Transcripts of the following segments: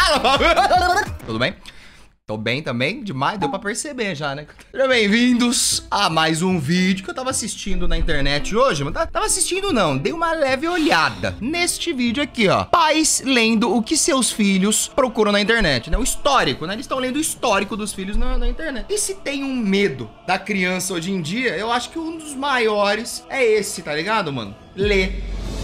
Tudo bem? Tô bem também, demais, deu pra perceber já, né? Sejam bem-vindos a mais um vídeo que eu tava assistindo na internet hoje, mas tava assistindo não, dei uma leve olhada neste vídeo aqui, ó. Pais lendo o que seus filhos procuram na internet, né? O histórico, né? Eles estão lendo o histórico dos filhos na internet. E se tem um medo da criança hoje em dia, eu acho que um dos maiores é esse, tá ligado, mano? Ler.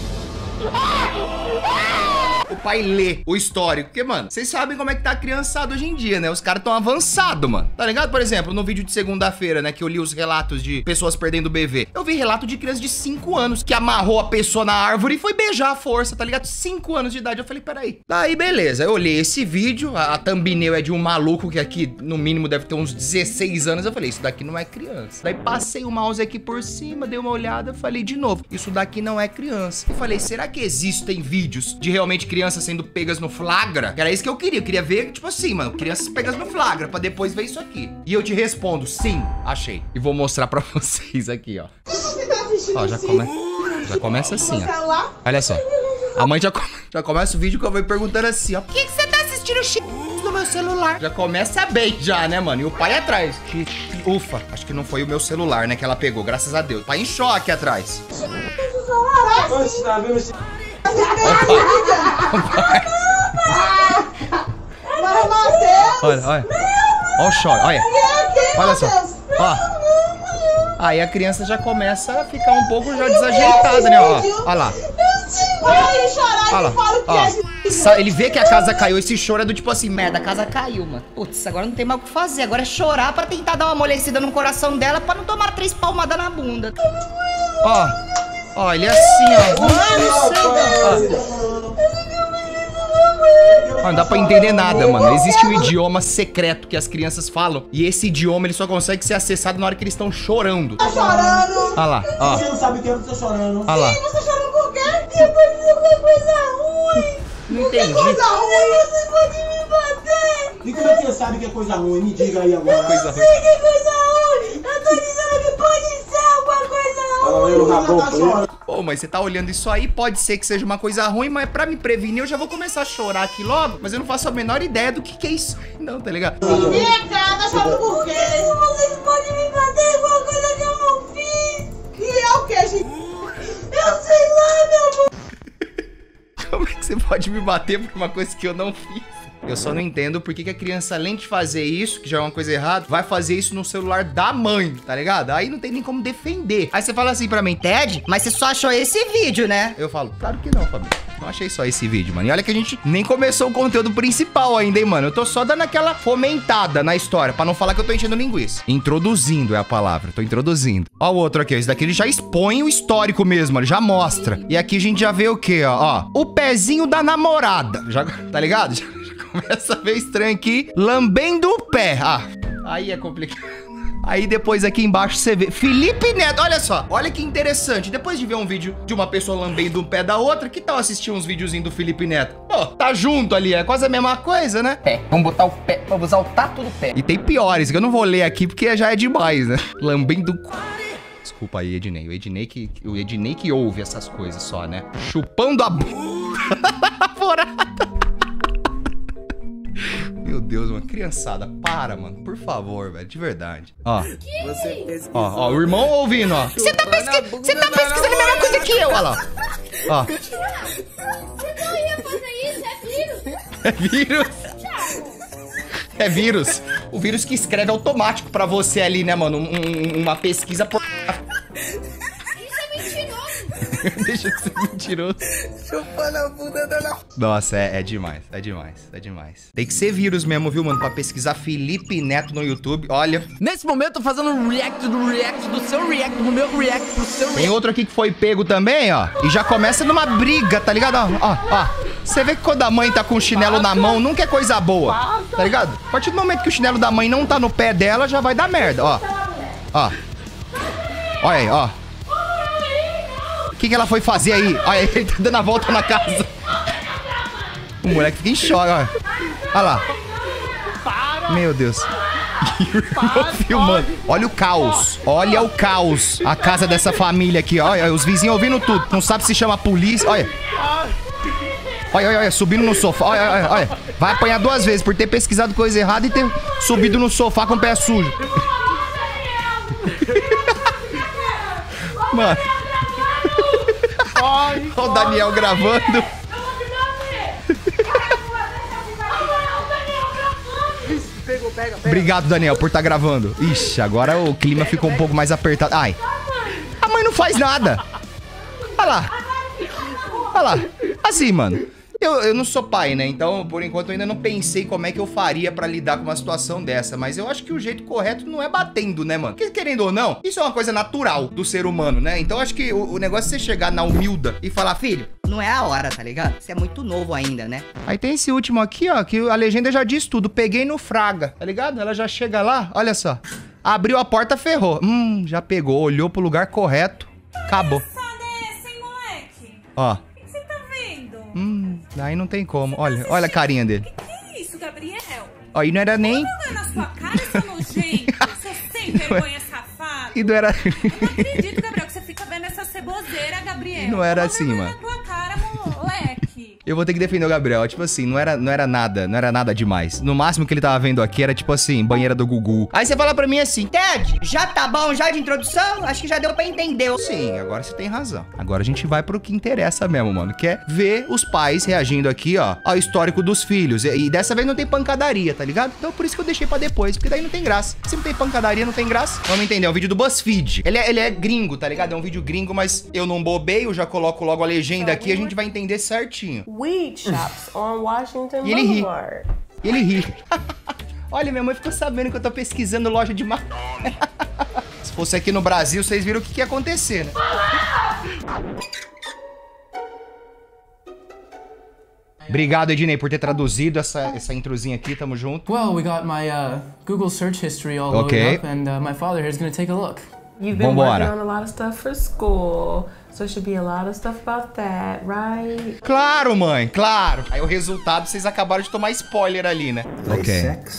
O pai lê o histórico. Porque, mano, vocês sabem como é que tá a criançada hoje em dia, né? Os caras tão avançados, mano. Tá ligado? Por exemplo, no vídeo de segunda-feira, né? Que eu li os relatos de pessoas perdendo o bebê. Eu vi relato de criança de 5 anos que amarrou a pessoa na árvore e foi beijar a força, tá ligado? 5 anos de idade. Eu falei, peraí. Daí, beleza. Eu olhei esse vídeo. A thumbnail é de um maluco que aqui, no mínimo, deve ter uns 16 anos. Eu falei, isso daqui não é criança. Daí passei o mouse aqui por cima, dei uma olhada, falei de novo, isso daqui não é criança. Eu falei, será que existem vídeos de realmente crianças sendo pegas no flagra? Era isso que eu queria ver, tipo assim, mano, crianças pegas no flagra, pra depois ver isso aqui. E eu te respondo, sim, achei. E vou mostrar pra vocês aqui, ó. Ó, já começa assim, ó. Olha só. A mãe já começa o vídeo que eu vou perguntando assim, ó. Por que você tá assistindo X no meu celular? Já começa bem, já, né, mano? E o pai atrás. Ufa, acho que não foi o meu celular, né, que ela pegou, graças a Deus. O pai em choque atrás. Olha, olha. Olha o choque, olha. Olha só. Ó. Aí a criança já começa a ficar um pouco já desajeitada, né? Ó, olha lá. Olha lá. Ó. Ele vê que a casa caiu, esse choro é do tipo assim, merda, a casa caiu, mano. Putz, agora não tem mais o que fazer. Agora é chorar pra tentar dar uma amolecida no coração dela pra não tomar 3 palmadas na bunda. Ó. Ó, ele é assim, ó. Não dá pra entender nada, mano. Existe um idioma secreto que as crianças falam. E esse idioma, ele só consegue ser acessado na hora que eles estão chorando. Tá chorando. Olha lá, ó. Você não sabe o que eu tô chorando. Olha lá. Sim, você tá chorando por quê? Porque coisa ruim. Não entendi. Coisa ruim, você pode me bater. E como é que você sabe que é coisa ruim? Me diga aí agora. Eu não sei que é coisa ruim. Eu tô dizendo que pode ser alguma coisa ruim. Pô, mas você tá olhando isso aí, pode ser que seja uma coisa ruim, mas pra me prevenir eu já vou começar a chorar aqui logo, mas eu não faço a menor ideia do que é isso. Não, tá ligado? Vem cá, tá chorando por quê? Vocês podem me bater alguma coisa que eu não fiz. E é o que, gente? Eu sei lá, meu amor. Como é que você pode me bater por uma coisa que eu não fiz? Eu só não entendo por que a criança, além de fazer isso, que já é uma coisa errada, vai fazer isso no celular da mãe, tá ligado? Aí não tem nem como defender. Aí você fala assim pra mim, Ted, mas você só achou esse vídeo, né? Eu falo, claro que não, Fabio. Não achei só esse vídeo, mano. E olha que a gente nem começou o conteúdo principal ainda, hein, mano. Eu tô só dando aquela fomentada na história, pra não falar que eu tô enchendo linguiça. Introduzindo é a palavra, tô introduzindo. Ó o outro aqui, esse daqui ele já expõe o histórico mesmo, ele já mostra. E aqui a gente já vê o quê, ó? O pezinho da namorada. Já, tá ligado? Já começa a ver estranho aqui, lambendo o pé. Ah, aí é complicado. Aí depois aqui embaixo você vê Felipe Neto, olha só, olha que interessante. Depois de ver um vídeo de uma pessoa lambendo o pé da outra, que tal assistir uns videozinhos do Felipe Neto? Pô, tá junto ali, é quase a mesma coisa, né? Pé, vamos botar o pé, vamos usar o tato do pé. E tem piores, que eu não vou ler aqui porque já é demais, né? Lambendo o... Desculpa aí, Ednei. O Ednei que ouve essas coisas só, né? Chupando a bunda da namorada. Meu Deus, mano. Criançada, para, mano. Por favor, velho. De verdade. Ó. Ó, o irmão ouvindo, ó. Você tá pesquisando a mesma coisa que eu. Olha lá. Ó. Você não ia fazer isso, é vírus. É vírus. É vírus. O vírus que escreve automático pra você ali, né, mano? Uma pesquisa por... Isso é mentiroso. Deixa de ser mentiroso. Chupando a bunda da... Nossa, é demais, é demais, é demais. Tem que ser vírus mesmo, viu, mano? Pra pesquisar Felipe Neto no YouTube, olha. Nesse momento, eu fazendo um react do seu react, do meu react, pro seu react. Tem outro aqui que foi pego também, ó. E já começa numa briga, tá ligado? Ó. Você vê que quando a mãe tá com o chinelo na mão, nunca é coisa boa, tá ligado? A partir do momento que o chinelo da mãe não tá no pé dela, já vai dar merda, ó. Ó. Olha aí, ó. O que ela foi fazer aí? Olha, ele tá dando a volta na casa. O moleque fica em choque, ó. Olha lá. Meu Deus. Filmando. Olha o caos. Olha o caos. A casa dessa família aqui, ó. Olha, os vizinhos ouvindo tudo. Não sabe se chama a polícia. Olha. Olha, subindo no sofá. Olha. Vai apanhar 2 vezes por ter pesquisado coisa errada e ter subido no sofá com o pé sujo. Mano. Olha o Daniel gravando. Obrigado, Daniel, por estar gravando. Ixi, agora o clima ficou um pouco mais apertado. Ai. A mãe não faz nada. Olha lá. Olha lá. Assim, mano. Eu não sou pai, né? Então, por enquanto, eu ainda não pensei como é que eu faria pra lidar com uma situação dessa. Mas eu acho que o jeito correto não é batendo, né, mano? Porque, querendo ou não, isso é uma coisa natural do ser humano, né? Então, acho que o negócio é você chegar na humilda e falar, filho, Não é a hora, tá ligado? Você é muito novo ainda, né? Aí tem esse último aqui, ó, que a legenda já diz tudo. Peguei no Fraga, tá ligado? Ela já chega lá, olha só. Abriu a porta, ferrou. Já pegou, olhou pro lugar correto. Acabou. Ó. Daí não tem como. Olha a carinha dele. Que é isso, Gabriel? Ó, e não era nem... Na sua cara, seu nojento, seu sem vergonha safado. E não era... Eu não acredito, Gabriel, que você fica vendo essa ceboseira, Gabriel. Não era assim, mano. Na tua cara, moleque. Eu vou ter que defender o Gabriel. Tipo assim, não era nada demais. No máximo que ele tava vendo aqui era tipo assim, banheira do Gugu. Aí você fala pra mim assim, Ted, já tá bom já de introdução? Acho que já deu pra entender. sim, agora você tem razão. Agora a gente vai pro que interessa mesmo, mano. Que é ver os pais reagindo aqui, ó, ao histórico dos filhos. E dessa vez não tem pancadaria, tá ligado? Então por isso que eu deixei pra depois, porque daí não tem graça. Se não tem pancadaria, não tem graça. Vamos entender, é um vídeo do BuzzFeed. Ele é gringo, tá ligado? É um vídeo gringo, mas eu não bobeio, já coloco logo a legenda aqui e a gente vai entender certinho. Weed shops on Washington E ele ri. Boulevard. E ele ri. Olha, minha mãe ficou sabendo que eu tô pesquisando loja de Se fosse aqui no Brasil, vocês viram o que ia acontecer, né? Obrigado, Ednei, por ter traduzido essa introzinha aqui. Tamo junto. Well, we got my Google search history all Okay. loaded up, and my father here is going to take a look. You've been Vambora. working on a lot of stuff for school, so it should be a lot of stuff about that, right? Claro, mãe, claro. Aí o resultado, vocês acabaram de tomar spoiler ali, né? Ok.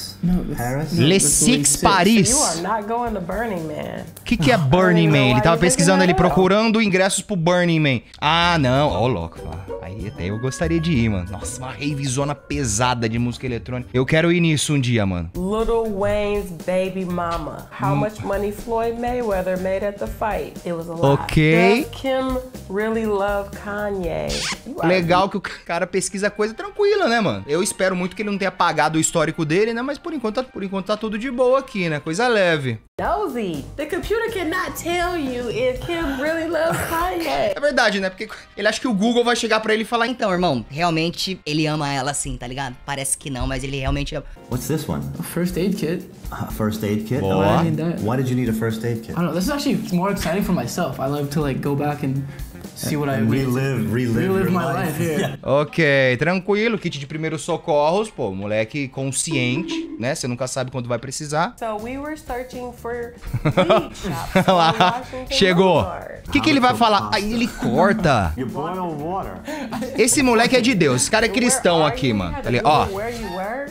Le Six Paris. You are not going to Burning Man. O que é Burning Man? Ele tava pesquisando ali, procurando ingressos pro Burning Man. Ah, não. Ó, louco. Aí até eu gostaria de ir, mano. Nossa, uma ravezona pesada de música eletrônica. Eu quero ir nisso um dia, mano. Lil Wayne's baby mama. How much money Floyd Mayweather made at the fight? It was a lot. Ok. Does Kim really love Kanye? Legal que o cara pesquisa coisa tranquila, né, mano? Eu espero muito que ele não tenha apagado o histórico dele, né? Mas por enquanto tá tudo de boa aqui, né? Coisa leve. Nosy. The computer cannot tell you if Kim really loves Kanye. É verdade, né? Porque ele acha que o Google vai chegar pra ele e falar... Então, irmão, realmente ele ama ela assim, tá ligado? Parece que não, mas ele realmente ama. What's this one? A first aid kit. A first aid kit? Boa. Why I need that? Why did you need a first aid kit? I don't know. This is actually more exciting for myself. I love to like go back and see what I Relive your my life. life here. Ok, tranquilo. Kit de primeiros socorros. Pô, moleque consciente, né? Você nunca sabe quando vai precisar. So we were searching for weed shops on Lá, Washington chegou. Boulevard. O que ele vai falar? Aí ele corta. You boil water. Esse moleque é de Deus. Esse cara é cristão Where are aqui, you? mano. You had Ali, to ó. Google where you were?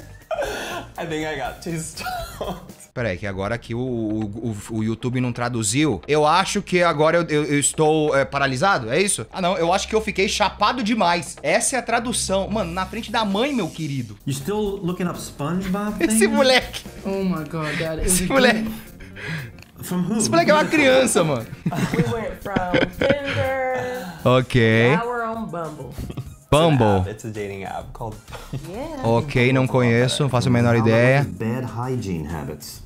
I think I got too stoned. Peraí, que agora aqui o YouTube não traduziu. Eu acho que agora eu estou paralisado, é isso? Ah, não, eu acho que eu fiquei chapado demais. Essa é a tradução. Mano, na frente da mãe, meu querido. You still looking up SpongeBob Esse things? moleque. Oh my god, Dad. Esse moleque. From who? Esse moleque é uma criança, mano. We went from Tinder. Ok. Now we're on Bumble. Bumble. It's a dating app called. Yeah. Ok, não conheço, não faço a menor ideia. Bad hygiene habits.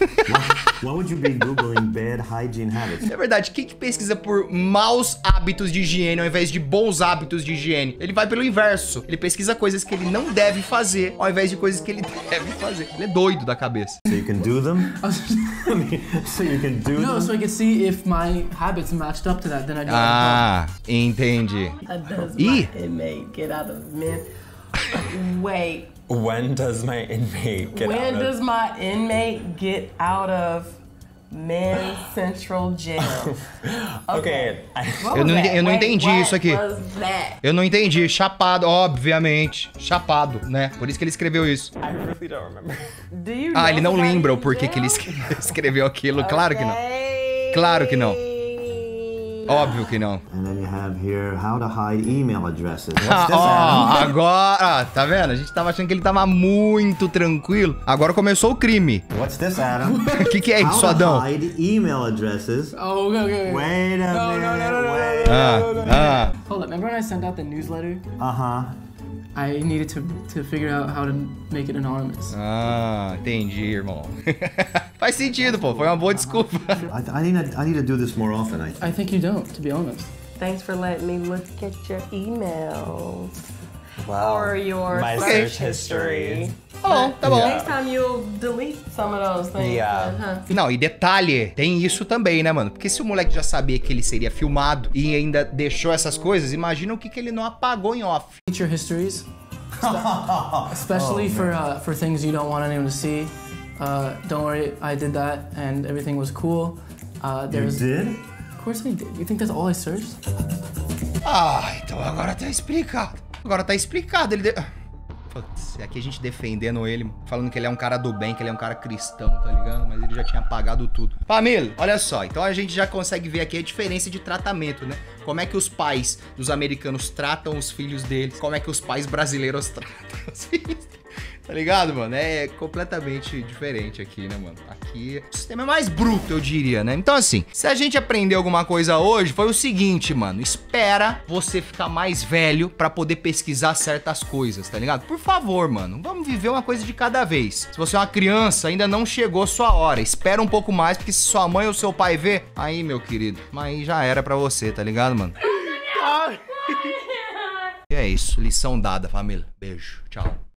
Why would you be Googling bad hygiene habits? É verdade, quem que pesquisa por maus hábitos de higiene ao invés de bons hábitos de higiene? Ele vai pelo inverso. Ele pesquisa coisas que ele não deve fazer ao invés de coisas que ele deve fazer. Ele é doido da cabeça. So you can do them? So you can do No, them? so I can see if my habits matched up to that. Then I do. Ah, entendi. Does Ih. my inmate get out of men? Wait. When does my inmate get When out does of? my inmate get out of men's central jail? Okay. What Eu was não, that? eu não Wait, entendi what isso aqui. was that? Eu não entendi. Chapado, obviamente. Chapado, né? Por isso que ele escreveu isso. I really don't remember. Do you Ah, know ele não somebody lembra o in porquê que ele jail? escreveu aquilo. Claro que não. Okay. Claro que não. Óbvio que não. And then you have here how to hide email addresses. What's Ah, this, ó, Adam? agora, tá vendo? A gente tava achando que ele tava muito tranquilo. Agora começou o crime. What's this, Adam? O que é isso, How Adão? to hide email addresses. Oh, okay. Wait a minute, wait. Ah, Hold up. Remember when I sent out the newsletter? Uh-huh. I needed to figure out how to make it anonymous. Entendi, irmão. Faz sentido, pô. Foi uma boa desculpa. I need to do this more often, I think. I think you don't, to be honest. Thanks for letting me look at your emails. Wow. Or your My search search history. Tá bom, tá bom. Next time you'll delete some of those things. Yeah. Não, e detalhe, tem isso também, né, mano? Porque se o moleque já sabia que ele seria filmado e ainda deixou essas coisas, imagina o que ele não apagou em off. Your histories, especially for things you don't want anyone to see. Don't worry, I did that and everything was cool. You There's, did? Of course I did. You think that's all I searched? Então agora tá explicado. Agora tá explicado. Putz, aqui a gente defendendo ele, falando que ele é um cara do bem, que ele é um cara cristão, tá ligado? Mas ele já tinha apagado tudo. Família, olha só. Então a gente já consegue ver aqui a diferença de tratamento, né? Como é que os pais dos americanos tratam os filhos deles. Como é que os pais brasileiros tratam os filhos deles. Tá ligado, mano? É completamente diferente aqui, né, mano? Aqui o sistema é mais bruto, eu diria, né? Então, assim, se a gente aprender alguma coisa hoje, foi o seguinte, mano. Espera você ficar mais velho pra poder pesquisar certas coisas, tá ligado? Por favor, mano. Vamos viver uma coisa de cada vez. Se você é uma criança, ainda não chegou sua hora. Espera um pouco mais, porque se sua mãe ou seu pai vê, aí, meu querido, aí já era pra você, tá ligado, mano? E é isso. Lição dada, família. Beijo. Tchau.